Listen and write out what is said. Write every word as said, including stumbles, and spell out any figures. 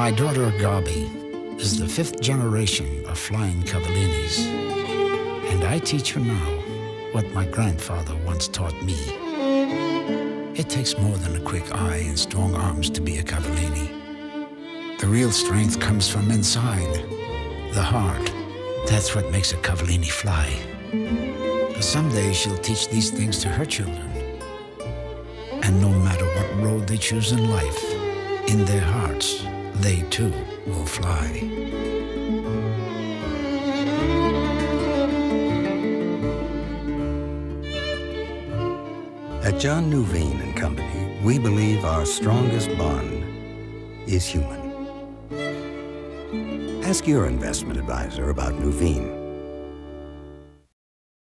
My daughter Gabi is the fifth generation of flying Cavallinis, and I teach her now what my grandfather once taught me. It takes more than a quick eye and strong arms to be a Cavallini. The real strength comes from inside, the heart. That's what makes a Cavallini fly. Someday she'll teach these things to her children. And no matter what road they choose in life, in their hearts, they too will fly. At John Nuveen and Company, we believe our strongest bond is human. Ask your investment advisor about Nuveen.